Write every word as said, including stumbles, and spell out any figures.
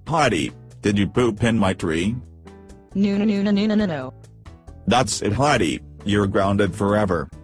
Heidi, did you poop in my tree? No no no no no no no. That's it, Heidi, you're grounded forever.